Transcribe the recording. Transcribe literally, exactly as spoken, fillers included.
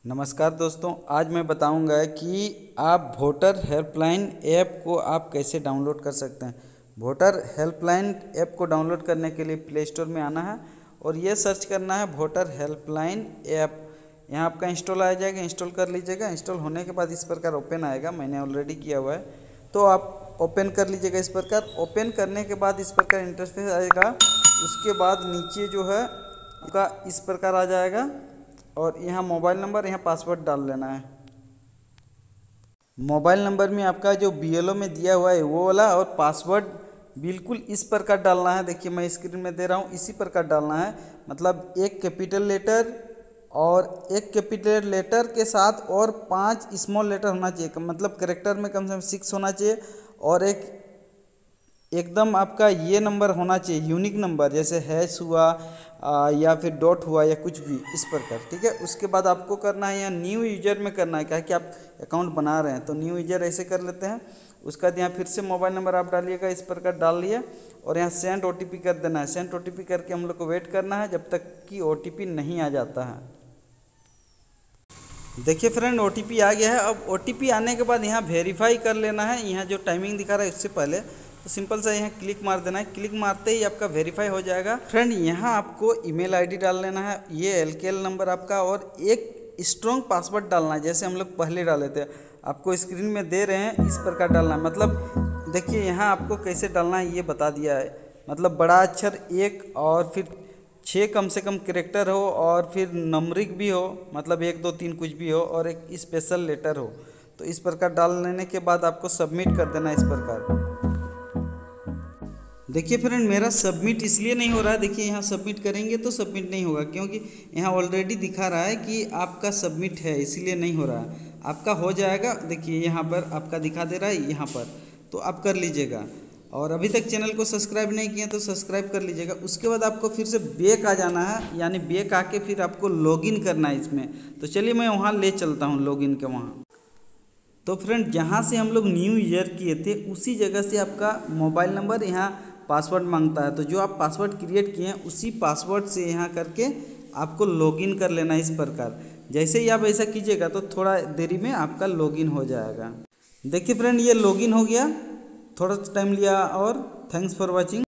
नमस्कार दोस्तों, आज मैं बताऊंगा कि आप वोटर हेल्पलाइन ऐप को आप कैसे डाउनलोड कर सकते हैं। वोटर हेल्पलाइन ऐप को डाउनलोड करने के लिए प्ले स्टोर में आना है और ये सर्च करना है वोटर हेल्पलाइन ऐप। यहाँ आपका इंस्टॉल आ जाएगा, इंस्टॉल कर लीजिएगा। इंस्टॉल होने के बाद इस प्रकार ओपन आएगा, मैंने ऑलरेडी किया हुआ है, तो आप ओपन कर लीजिएगा। इस प्रकार ओपन करने के बाद इस प्रकार इंटरफेस आएगा। उसके बाद नीचे जो है आपका इस प्रकार आ जाएगा और यहाँ मोबाइल नंबर, यहाँ पासवर्ड डाल लेना है। मोबाइल नंबर में आपका जो बीएलओ में दिया हुआ है वो वाला, और पासवर्ड बिल्कुल इस प्रकार डालना है। देखिए मैं स्क्रीन में दे रहा हूँ, इसी प्रकार डालना है। मतलब एक कैपिटल लेटर और एक कैपिटल लेटर के साथ और पांच स्मॉल लेटर होना चाहिए। मतलब कैरेक्टर में कम से कम सिक्स होना चाहिए और एक एकदम आपका ये नंबर होना चाहिए, यूनिक नंबर, जैसे हैश हुआ आ, या फिर डॉट हुआ या कुछ भी इस प्रकार, ठीक है। उसके बाद आपको करना है यहाँ न्यू यूजर में करना है, क्या कि आप अकाउंट बना रहे हैं तो न्यू यूजर ऐसे कर लेते हैं। उसका यहाँ फिर से मोबाइल नंबर आप डालिएगा, इस प्रकार डाल लिए और यहाँ सेंड ओ टी पी कर देना है। सेंड ओ टी पी करके हम लोग को वेट करना है जब तक कि ओ टी पी नहीं आ जाता है। देखिए फ्रेंड, ओ टी पी आ गया है। अब ओ टी पी आने के बाद यहाँ वेरीफाई कर लेना है। यहाँ जो टाइमिंग दिखा रहा है इससे पहले तो सिंपल सा यहाँ क्लिक मार देना है। क्लिक मारते ही आपका वेरीफाई हो जाएगा। फ्रेंड यहाँ आपको ईमेल आईडी डाल लेना है, ये एल के एल नंबर आपका, और एक स्ट्रॉन्ग पासवर्ड डालना है जैसे हम लोग पहले डाले थे। आपको स्क्रीन में दे रहे हैं, इस प्रकार डालना है। मतलब देखिए यहाँ आपको कैसे डालना है ये बता दिया है। मतलब बड़ा अक्षर एक और फिर छः कम से कम कैरेक्टर हो और फिर नंबरिक भी हो, मतलब एक दो तीन कुछ भी हो, और एक स्पेशल लेटर हो। तो इस प्रकार डाल लेने के बाद आपको सबमिट कर देना है इस प्रकार। देखिए फ्रेंड, मेरा सबमिट इसलिए नहीं हो रहा है। देखिए यहाँ सबमिट करेंगे तो सबमिट नहीं होगा, क्योंकि यहाँ ऑलरेडी दिखा रहा है कि आपका सबमिट है, इसीलिए नहीं हो रहा है। आपका हो जाएगा। देखिए यहाँ पर आपका दिखा दे रहा है यहाँ पर, तो आप कर लीजिएगा। और अभी तक चैनल को सब्सक्राइब नहीं किया तो सब्सक्राइब कर लीजिएगा। उसके बाद आपको फिर से बैक आ जाना है, यानी बैक आके फिर आपको लॉगिन करना है इसमें। तो चलिए मैं वहाँ ले चलता हूँ लॉगिन के वहाँ। तो फ्रेंड, जहाँ से हम लोग न्यू ईयर किए थे उसी जगह से आपका मोबाइल नंबर यहाँ पासवर्ड मांगता है। तो जो आप पासवर्ड क्रिएट किए हैं उसी पासवर्ड से यहाँ करके आपको लॉगिन कर लेना है इस प्रकार। जैसे ही आप ऐसा कीजिएगा तो थोड़ा देरी में आपका लॉगिन हो जाएगा। देखिए फ्रेंड, ये लॉगिन हो गया, थोड़ा टाइम लिया। और थैंक्स फॉर वॉचिंग।